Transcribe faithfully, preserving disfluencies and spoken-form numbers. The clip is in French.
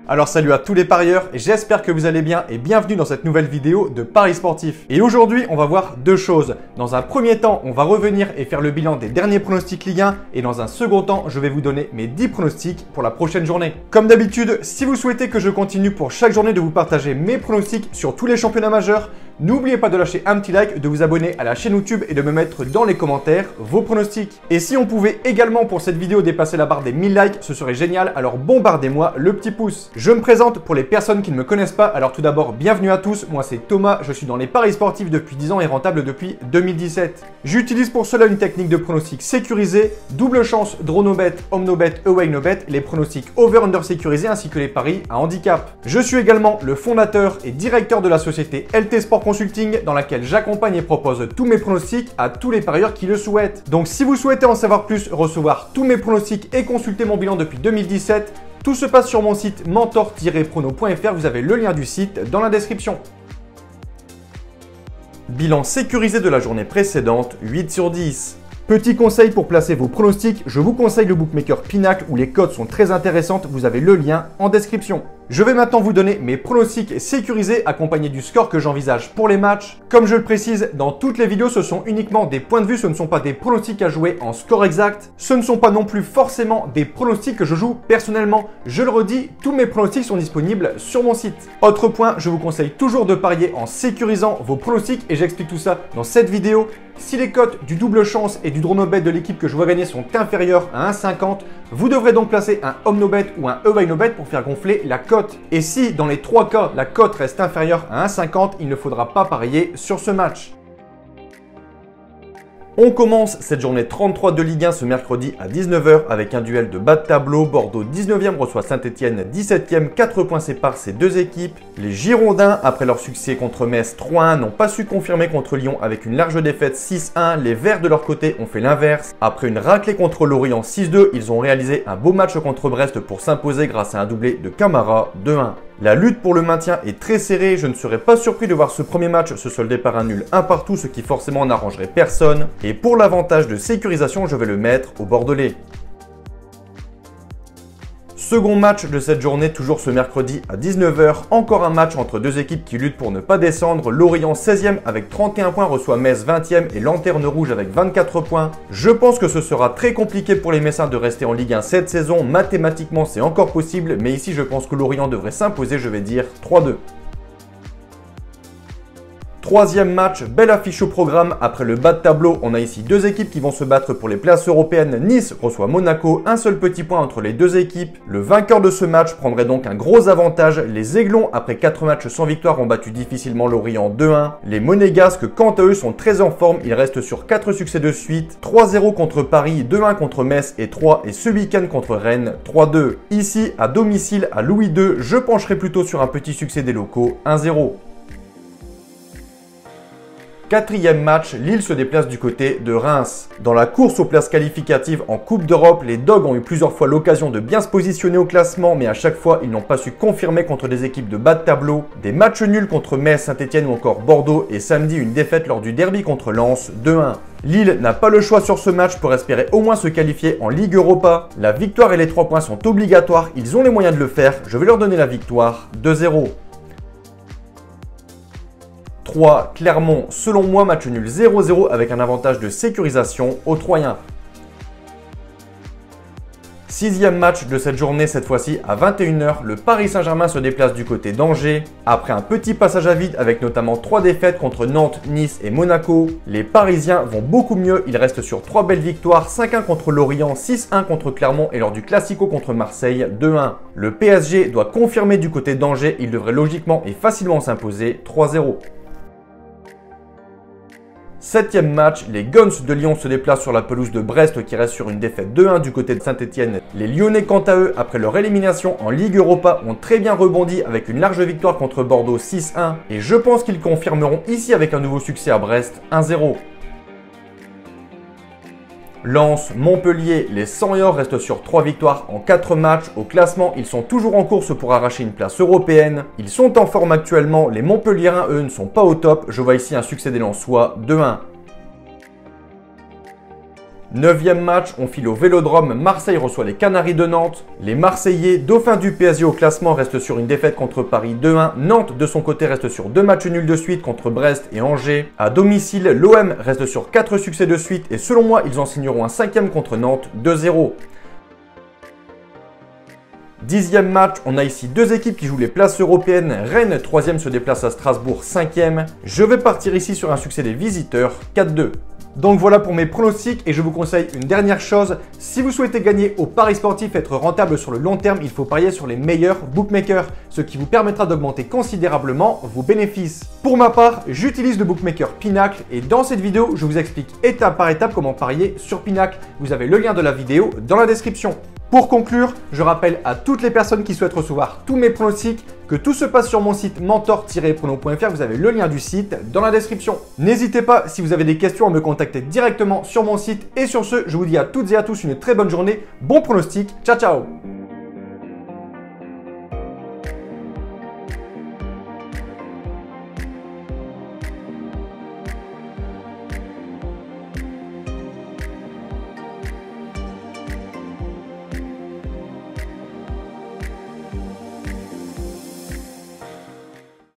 Alors salut à tous les parieurs, j'espère que vous allez bien et bienvenue dans cette nouvelle vidéo de Paris Sportif. Et aujourd'hui, on va voir deux choses. Dans un premier temps, on va revenir et faire le bilan des derniers pronostics Ligue un et dans un second temps, je vais vous donner mes dix pronostics pour la prochaine journée. Comme d'habitude, si vous souhaitez que je continue pour chaque journée de vous partager mes pronostics sur tous les championnats majeurs, n'oubliez pas de lâcher un petit like, de vous abonner à la chaîne YouTube et de me mettre dans les commentaires vos pronostics. Et si on pouvait également pour cette vidéo dépasser la barre des mille likes, ce serait génial, alors bombardez-moi le petit pouce. Je me présente pour les personnes qui ne me connaissent pas, alors tout d'abord bienvenue à tous, moi c'est Thomas, je suis dans les paris sportifs depuis dix ans et rentable depuis deux mille dix-sept. J'utilise pour cela une technique de pronostic sécurisé, double chance, draw no bet, home no bet, away no bet, les pronostics over-under sécurisés ainsi que les paris à handicap. Je suis également le fondateur et directeur de la société L T Sport Consulting dans laquelle j'accompagne et propose tous mes pronostics à tous les parieurs qui le souhaitent. Donc si vous souhaitez en savoir plus, recevoir tous mes pronostics et consulter mon bilan depuis deux mille dix-sept, tout se passe sur mon site mentor tiret prono point f r, vous avez le lien du site dans la description. Bilan sécurisé de la journée précédente, huit sur dix. Petit conseil pour placer vos pronostics, je vous conseille le bookmaker Pinacle où les codes sont très intéressantes, vous avez le lien en description. Je vais maintenant vous donner mes pronostics sécurisés accompagnés du score que j'envisage pour les matchs. Comme je le précise, dans toutes les vidéos, ce sont uniquement des points de vue, ce ne sont pas des pronostics à jouer en score exact. Ce ne sont pas non plus forcément des pronostics que je joue personnellement. Je le redis, tous mes pronostics sont disponibles sur mon site. Autre point, je vous conseille toujours de parier en sécurisant vos pronostics et j'explique tout ça dans cette vidéo. Si les cotes du double chance et du draw no bet de l'équipe que je vois gagner sont inférieures à un virgule cinquante, vous devrez donc placer un home no bet ou un away no bet pour faire gonfler la cote. Et si dans les trois cas, la cote reste inférieure à un virgule cinquante, il ne faudra pas parier sur ce match. On commence cette journée trente-trois de Ligue un ce mercredi à dix-neuf heures avec un duel de bas de tableau. Bordeaux dix-neuvième reçoit Saint-Etienne dix-septième, quatre points séparent ces deux équipes. Les Girondins, après leur succès contre Metz trois un, n'ont pas su confirmer contre Lyon avec une large défaite six un. Les Verts de leur côté ont fait l'inverse. Après une raclée contre Lorient six deux, ils ont réalisé un beau match contre Brest pour s'imposer grâce à un doublé de Camara deux un. La lutte pour le maintien est très serrée, je ne serais pas surpris de voir ce premier match se solder par un nul un partout, ce qui forcément n'arrangerait personne. Et pour l'avantage de sécurisation, je vais le mettre au Bordelais. Second match de cette journée, toujours ce mercredi à dix-neuf heures. Encore un match entre deux équipes qui luttent pour ne pas descendre. Lorient seizième avec trente et un points reçoit Metz vingtième et Lanterne Rouge avec vingt-quatre points. Je pense que ce sera très compliqué pour les Messins de rester en Ligue un cette saison. Mathématiquement, c'est encore possible, mais ici, je pense que Lorient devrait s'imposer, je vais dire trois deux. Troisième match, belle affiche au programme. Après le bas de tableau, on a ici deux équipes qui vont se battre pour les places européennes. Nice reçoit Monaco, un seul petit point entre les deux équipes. Le vainqueur de ce match prendrait donc un gros avantage. Les Aiglons, après quatre matchs sans victoire, ont battu difficilement Lorient deux un. Les Monégasques, quant à eux, sont très en forme. Ils restent sur quatre succès de suite. trois zéro contre Paris, deux un contre Metz et trois. Et ce week-end contre Rennes, trois deux. Ici, à domicile, à Louis deux, je pencherai plutôt sur un petit succès des locaux, un zéro. Quatrième match, Lille se déplace du côté de Reims. Dans la course aux places qualificatives en Coupe d'Europe, les Dogs ont eu plusieurs fois l'occasion de bien se positionner au classement, mais à chaque fois, ils n'ont pas su confirmer contre des équipes de bas de tableau. Des matchs nuls contre Metz, Saint-Etienne ou encore Bordeaux, et samedi, une défaite lors du derby contre Lens, deux un. Lille n'a pas le choix sur ce match pour espérer au moins se qualifier en Ligue Europa. La victoire et les trois points sont obligatoires, ils ont les moyens de le faire, je vais leur donner la victoire, deux zéro. trois. Clermont, selon moi, match nul zéro zéro avec un avantage de sécurisation aux Troyens. Sixième match de cette journée, cette fois-ci à vingt et une heures, le Paris Saint-Germain se déplace du côté d'Angers. Après un petit passage à vide avec notamment trois défaites contre Nantes, Nice et Monaco, les Parisiens vont beaucoup mieux, ils restent sur trois belles victoires, cinq un contre Lorient, six un contre Clermont et lors du Classico contre Marseille, deux un. Le P S G doit confirmer du côté d'Angers, il devrait logiquement et facilement s'imposer trois zéro. Septième match, les Guns de Lyon se déplacent sur la pelouse de Brest qui reste sur une défaite deux un du côté de Saint-Etienne. Les Lyonnais, quant à eux, après leur élimination en Ligue Europa, ont très bien rebondi avec une large victoire contre Bordeaux six un. Et je pense qu'ils confirmeront ici avec un nouveau succès à Brest, un zéro. Lens, Montpellier, les cent restent sur trois victoires en quatre matchs. Au classement, ils sont toujours en course pour arracher une place européenne. Ils sont en forme actuellement. Les Montpelliérains, eux, ne sont pas au top. Je vois ici un succès des Lensois deux un. Neuvième match, on file au Vélodrome, Marseille reçoit les Canaries de Nantes. Les Marseillais, dauphins du P S G au classement, restent sur une défaite contre Paris deux un. Nantes, de son côté, reste sur deux matchs nuls de suite contre Brest et Angers. À domicile, l'O M reste sur quatre succès de suite et selon moi, ils en signeront un cinquième contre Nantes deux zéro. Dixième match, on a ici deux équipes qui jouent les places européennes. Rennes, troisième, se déplace à Strasbourg, cinquième. Je vais partir ici sur un succès des visiteurs, quatre deux. Donc voilà pour mes pronostics et je vous conseille une dernière chose. Si vous souhaitez gagner au paris sportif et être rentable sur le long terme, il faut parier sur les meilleurs bookmakers, ce qui vous permettra d'augmenter considérablement vos bénéfices. Pour ma part, j'utilise le bookmaker Pinacle et dans cette vidéo, je vous explique étape par étape comment parier sur Pinacle. Vous avez le lien de la vidéo dans la description. Pour conclure, je rappelle à toutes les personnes qui souhaitent recevoir tous mes pronostics que tout se passe sur mon site mentor tiret prono point F R. Vous avez le lien du site dans la description. N'hésitez pas, si vous avez des questions, à me contacter directement sur mon site. Et sur ce, je vous dis à toutes et à tous une très bonne journée. Bon pronostic. Ciao, ciao!